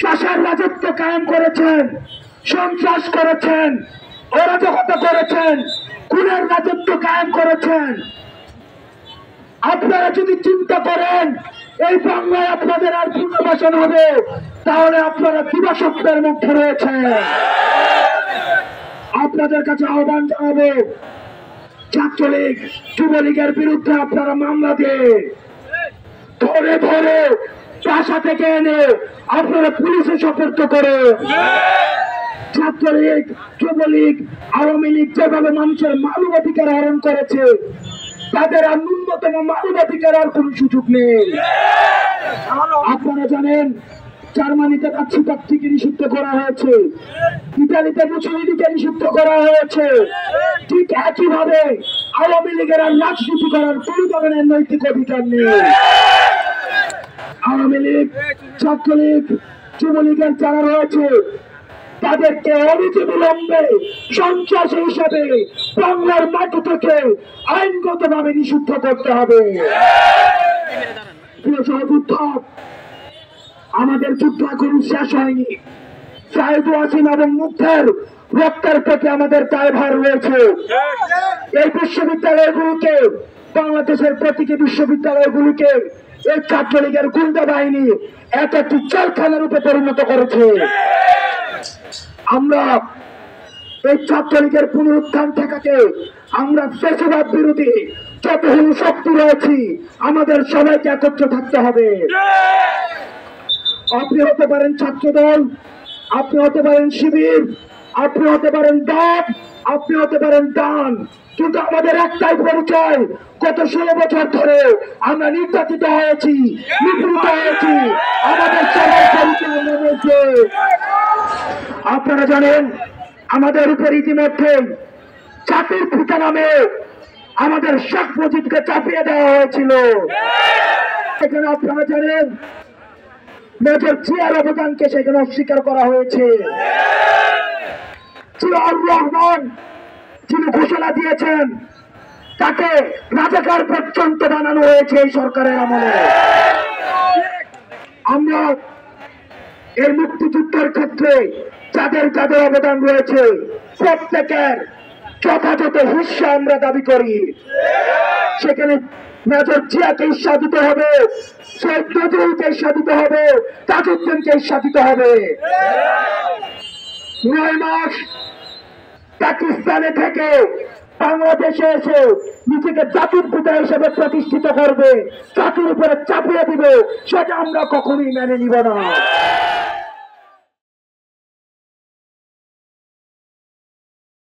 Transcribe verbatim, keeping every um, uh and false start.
চাষার রাজত্ব কায়েম করেছেন, সন্ত্রাস করেছেন, অরাজকতা করেছেন, খুনের রাজত্ব কায়েম করেছেন। আপনারা যদি চিন্তা করেন এই বাংলায় আপনাদের আর পুনর্বাসন হবে, তাহলে আপনারা দিবাস্বপ্নের মধ্যে রয়েছেন। আপনাদের কাছে আহ্বান জানাবো, ছাত্রলীগ যুবলীগের বিরুদ্ধে আপনারা মামলা দিয়ে ধরে ধরে বাসা থেকে এনে আপনারা পুলিশে সোপর্দ করে। ছাত্রলীগ যুবলীগ আওয়ামী লীগ যেভাবে মানুষের মানবাধিকার হরণ করেছে, তাদের আর ন্যূনতম মানবাধিকার আর কোন সুযোগ নেই। আপনারা জানেন জার্মানিতে নাৎসি পার্টিকে নিষিদ্ধ করা হয়েছে, ইতালিতে মুসলিমকে নিষিদ্ধ করা হয়েছে, ঠিক একইভাবে আওয়ামী লীগের আর রাজনীতি করার কোন ধরনের নৈতিক অধিকার নেই। আওয়ামী লীগ ছাত্রলীগ যুবলীগের যারা রয়েছে তাদেরকে অনতিবিলম্বে সন্ত্রাসী হিসাবে বাংলার মাটি থেকে আইনগত ভাবে নিষিদ্ধ করতে হবে। প্রিয় সহযোদ্ধ, আমাদের যুদ্ধ এখন শেষ হয়নি। সাইদ ওয়াসিম এবং মুগ্ধের রক্তের প্রতি আমাদের দায়ভার রয়েছে। এই বিশ্ববিদ্যালয়গুলোকে, বাংলাদেশের প্রতিটি বিশ্ববিদ্যালয়গুলিকে এই ছাত্রলীগের গুন্ডা বাহিনী এক একটি জেলখানা রূপে পরিণত করেছে। আমরা এই ছাত্রলীগের পুনরুত্থান ঠেকাতে আমরা ফ্যাসিবাদ বিরোধী যতগুলো শক্তি রয়েছি আমাদের সবাইকে একত্র থাকতে হবে। আপনি হতে পারেন ছাত্রদল, আপনি হতে পারেন শিবির, আপনি হতে পারেন দল, আপনি হতে পারেন দান, কিন্তু আমাদের একটাই পরিচয়, গত ষোলো বছর ধরে আমরা নির্যাতিত হয়েছি, নিপীড়িত হয়েছি, আমাদের সবার পরিচয় রয়েছে। আপনারা জানেন আমাদের উপর ইতিমধ্যে জাতির পিতা নামে আমাদের শেখ মুজিবকে চাপিয়ে দেওয়া হয়েছিল। এখানে আপনারা জানেন মেজর জিয়ার অবদানকে সেখানে অস্বীকার করা হয়েছে। জিয়াউর রহমান যিনি ঘোষণা দিয়েছেন তাকে রাজাকার পর্যন্ত বানানো হয়েছে এই সরকারের আমলে। আমরা এই মুক্তিযুদ্ধের ক্ষেত্রে যাদের যাদের অবদান রয়েছে প্রত্যেকের যথাযথ হিস্সা আমরা দাবি করি। সেখানে মেজর জিয়াকে হিস্সা দিতে হবে, শহীদ নজরুলকে হিস্সা দিতে হবে, তাজউদ্দিনকে হিস্সা দিতে হবে। নয় মাস পাকিস্তানে থেকে বাংলাদেশে এসে নিজেকে জাতির পিতা হিসেবে প্রতিষ্ঠিত করবে, জাতির উপরে চাপিয়ে দিবে, সেটা আমরা কখনোই মেনে নিব না।